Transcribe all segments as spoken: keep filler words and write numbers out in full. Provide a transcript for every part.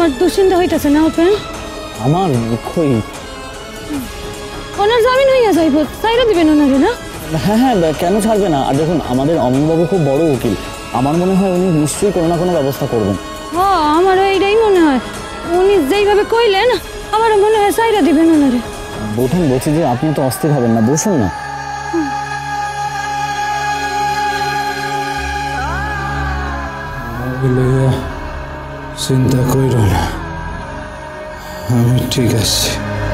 আমার দুশ্চিন্তা হইতেছে না উপেন? আমার কই ওনার জামিন হইয়া যাইব, চাইরা দিবেন ওনারে না? হ্যাঁ হ্যাঁ কেন ছাড়বে না? আর দেখুন আমাদের অমিনবাবু খুব বড় উকিল, আমার মনে হয় উনি নিশ্চয়ই কোনো না কোনো ব্যবস্থা করবেন। হ্যাঁ আমারও এইটাই মনে হয়, উনি যেইভাবে কইলেন আমারও মনে হয় চাইরা দিবেন ওনারে। বৌঠান বলছি যে আপনি তো অস্থির হবেন না, বসুন না। চিন্তা কইর না, আমি ঠিক আছি।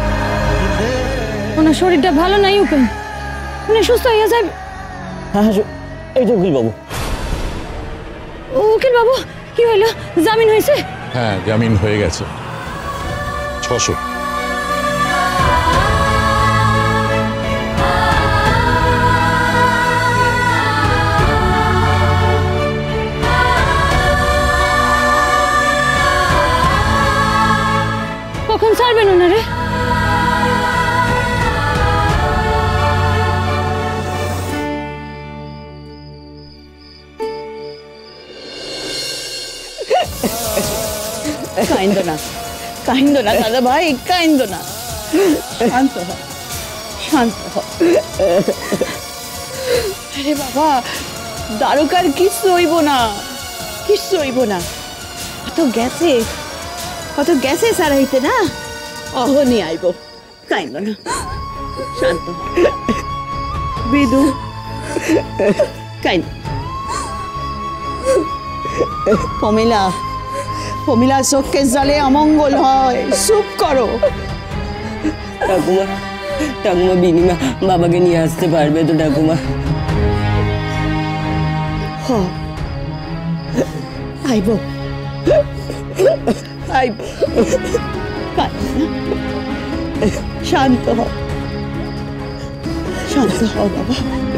ওনার শরীরটা ভালো নাই উপেন, উনি সুস্থ হইয়া যাবে। হ্যাঁ হ্যাঁ এই তো উকিল বাবু। উকিল বাবু কি হইল, জামিন হয়েছে? হ্যাঁ জামিন হয়ে গেছে। ছশো কখন ছাড়বেন ওনারে? কাইন্দ না, কাইন্দ না দাদা ভাই, কাইন্দ না, শান্ত হ, শান্ত হ। আরে বাবা, দ্বারকার কিচ্ছু হইব না, কিচ্ছু হইব না। কত গেছে, কত গেছে সারাইতে না, অহনি আইব। কাইন্দ না, শান্ত হ। বিদু কাইন্দ। প্রমিলা, প্রমিলা চোখের জলে অমঙ্গল হয়, চুপ করো। ঠাকুমা, ঠাকুমা বিনিমা বাবাকে নিয়ে আসতে পারবে তো ঠাকুমা? হ আইব, আইব। শান্ত হ, শান্ত হ বাবা।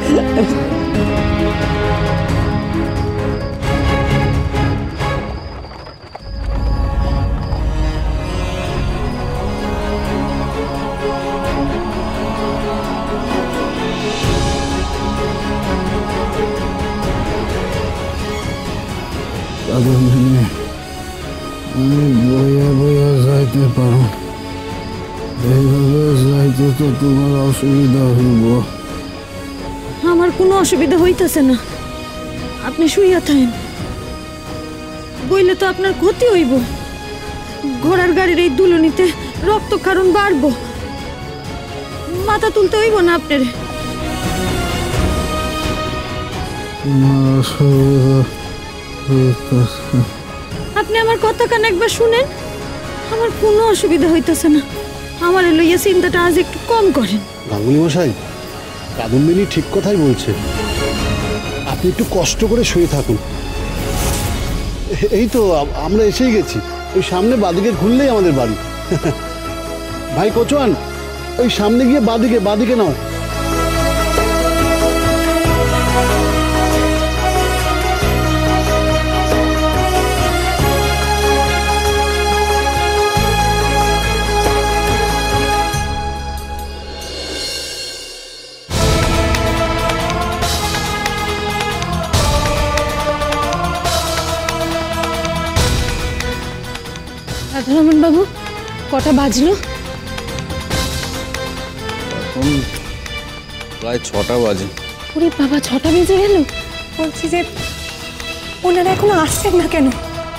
আমি বইয়া বইয়া যাইতে পারো, এইভাবে যাইতে তো তোমার অসুবিধা হইব। আমার কোনো অসুবিধা হইতেছে না, আপনি শুইয়া থাকেন। বইলে তো আপনার ক্ষতি হইব, ঘোড়ার গাড়ির এই দুলনিতে রক্তক্ষরণ বাড়বো, মাথা তুলতে হইব না আপনার। তোমার অসুবিধা হইতেছে? আপনি আমার কথা কান একবার শুনেন, আমার কোনো অসুবিধা হইতেছে না। আমার লইয়া চিন্তাটা আজ একটু কম করেন। গাঙ্গুলি মশাই, কাদম্বিনী ঠিক কথাই বলছে, আপনি একটু কষ্ট করে শুয়ে থাকুন। এই তো আমরা এসেই গেছি, ওই সামনে বাদিকে ঘুরলেই আমাদের বাড়ি। ভাই কচুয়ান, ওই সামনে গিয়ে বাদিকে, বাদিকে নাও। রাধারমন বাবু, কটা বাজলো? প্রায় ছটা বাজে। ওরে বাবা, ছটা বেজে গেল। বলছি যে ওনারা এখনো আসছেন না কেন?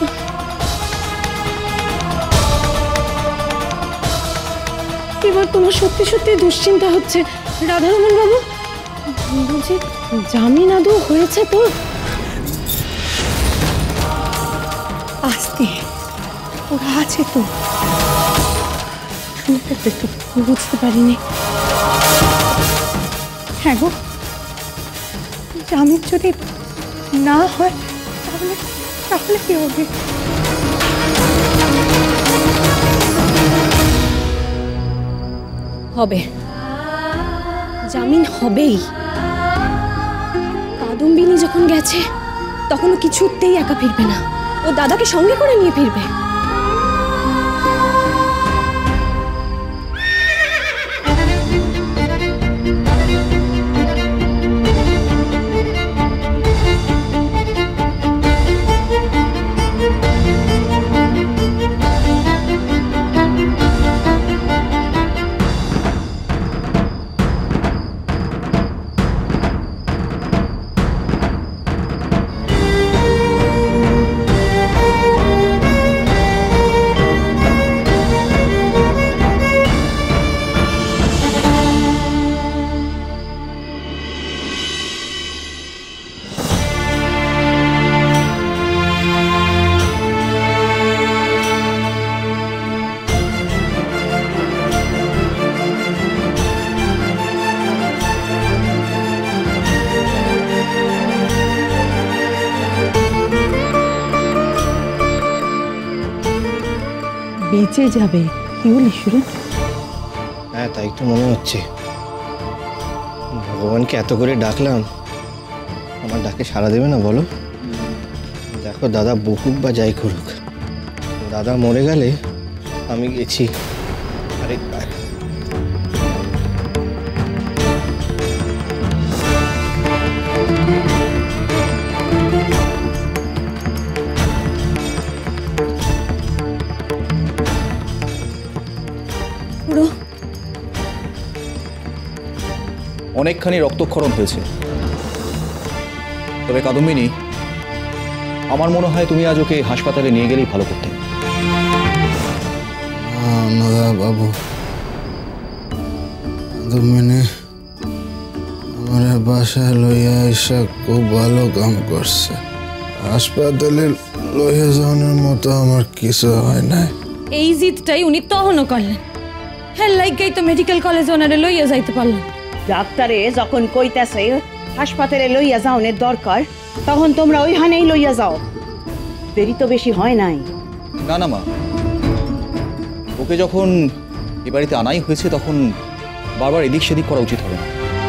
এবার তোমার সত্যি সত্যি দুশ্চিন্তা হচ্ছে রাধারমন বাবু। বলছি জামিন আদৌ হয়েছে তো? আসতে ওরা আছে তো, বুঝতে পারিনি। হ্যাঁ গো, জামিন যদি না হয় তাহলে তাহলে কি হবে? হবে, জামিন হবেই। কাদম্বিনী যখন গেছে তখন ও কিছুতেই একা ফিরবে না, ও দাদাকে সঙ্গে করে নিয়ে ফিরবে। বেঁচে যাবে। কি বলিস সুরেন? হ্যাঁ তাই তো মনে হচ্ছে। ভগবানকে এত করে ডাকলাম, আমার ডাকে সাড়া দেবে না বলো? দেখো দাদা বকুক বা যাই করুক, দাদা মরে গেলে আমি গেছি। আরে পুরো অনেকখানি রক্তক্ষরণ হয়েছে, তবে কাদম্বিনী, আমার মনে হয় তুমি আজ ওকে হাসপাতালে নিয়ে গেলেই ভালো করতে। দাদা বাবু, তুমি আমার বাসায় লইয়া এসা খুব ভালো কাম করছে। হাসপাতালে লইয়া যাওয়ার মতো আমার কিছু হয় নাই। এই জিতটাই উনি তখনও করলেন। হ্যাঁ লাইগাই তো মেডিকেল কলেজ ওনারে লইয়া যাইতে পারলেন। ডাক্তারে যখন কইতাছে হাসপাতালে লইয়া যাওনের দরকার, তখন তোমরা ওইখানেই লইয়া যাও। দেরি তো বেশি হয় নাই। না না মা, ওকে যখন এ বাড়িতে আনাই হয়েছে তখন বারবার এদিক সেদিক করা উচিত হবে না।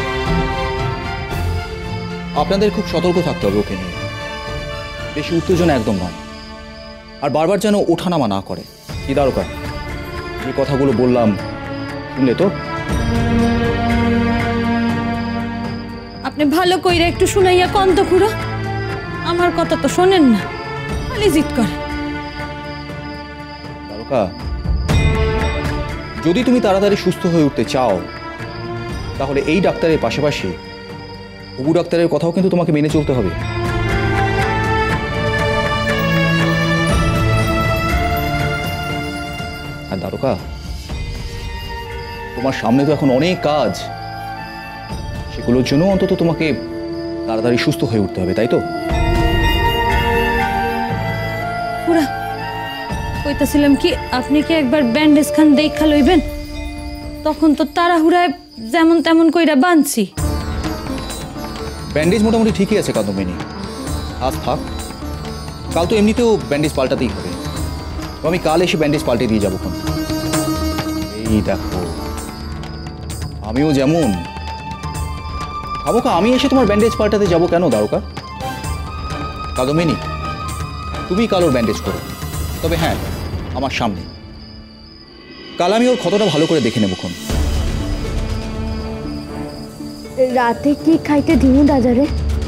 আপনাদের খুব সতর্ক থাকতে হবে ওকে নিয়ে। বেশি উত্তেজনা একদম নয়, আর বারবার যেন ওঠানামা না করে। কি দরকার যে কথাগুলো বললাম শুনলে তো? আপনি ভালো কইরা একটু শুনাইয়া কন তো খুড়ো, আমার কথা তো শোনেন না, খালি জিত করে। তারকা, যদি তুমি তাড়াতাড়ি সুস্থ হয়ে উঠতে চাও তাহলে এই ডাক্তারের পাশাপাশি অপু ডাক্তারের কথাও কিন্তু তোমাকে মেনে চলতে হবে। আর দ্বারকা, তোমার সামনে তো এখন অনেক কাজ, সেগুলোর জন্য অন্তত তোমাকে তাড়াতাড়ি সুস্থ হয়ে উঠতে হবে, তাই তো? পুরা কইতাছিলাম কি, আপনি কি একবার ব্যান্ডেজ খান দেখা লইবেন? তখন তো তাড়াহুড়ায় যেমন তেমন কইরা বাঁধছি। ব্যান্ডেজ মোটামুটি ঠিকই আছে কাদম্বিনী, আজ থাক। কাল তো এমনিতেও ব্যান্ডেজ পাল্টাতেই হবে, তো আমি কাল এসে ব্যান্ডেজ পাল্টে দিয়ে যাবো। কোন এই দেখো, আমিও যেমন খাবোকা, আমি এসে তোমার ব্যান্ডেজ পাল্টাতে যাবো কেন দ্বারকা? কাদম্বিনী, তুমি কাল ওর ব্যান্ডেজ করো, তবে হ্যাঁ আমার সামনে। কাল আমি ওর ক্ষতটা ভালো করে দেখে নেবো। কোন রাতে কি খাইতে দিমু দাদারে?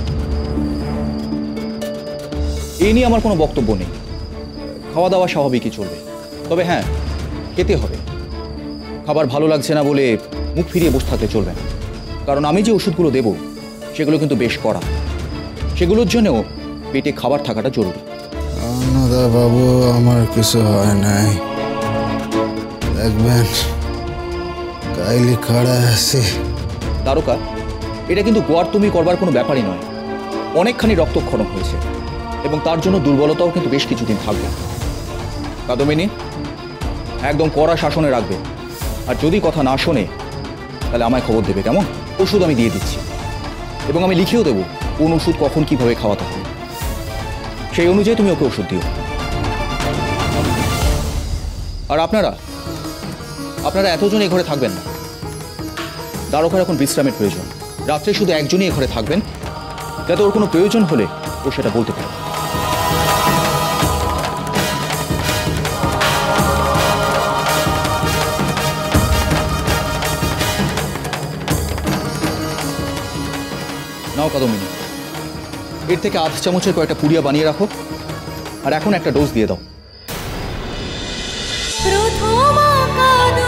এই নিয়ে আমার কোনো বক্তব্য নেই, খাওয়া দাওয়া স্বাভাবিকই চলবে, তবে হ্যাঁ খেতে হবে। খাবার ভালো লাগছে না বলে মুখ ফিরিয়ে বসে থাকতে চলবে না, কারণ আমি যে ওষুধগুলো দেব সেগুলো কিন্তু বেশ কড়া, সেগুলোর জন্যও পেটে খাবার থাকাটা জরুরি। দাদা বাবু, আমার কিছু হয় নাই, দেখবেন কাইলি খাড়া আছে। তারকা, এটা কিন্তু গোয়ার তুমি করবার কোনো ব্যাপারই নয়। অনেকখানি রক্তক্ষরণ হয়েছে এবং তার জন্য দুর্বলতাও কিন্তু বেশ কিছুদিন থাকবে। কাদম্বিনী, একদম কড়া শাসনে রাখবে, আর যদি কথা না শোনে তাহলে আমায় খবর দেবে, কেমন? ওষুধ আমি দিয়ে দিচ্ছি এবং আমি লিখেও দেবো কোন ওষুধ কখন কিভাবে খাওয়াতে হবে, সেই অনুযায়ী তুমি ওকে ওষুধ দিও। আর আপনারা আপনারা এতজন এ ঘরে থাকবেন না, দ্বারকার এখন বিশ্রামের প্রয়োজন। রাত্রে শুধু একজনই এ ঘরে থাকবেন, যাতে ওর কোনো প্রয়োজন হলে ও সেটা বলতে পারে। নাও কাদম্বিনী, এর থেকে আধ চামচের কয়েকটা পুড়িয়া বানিয়ে রাখো, আর এখন একটা ডোজ দিয়ে দাও। প্রথম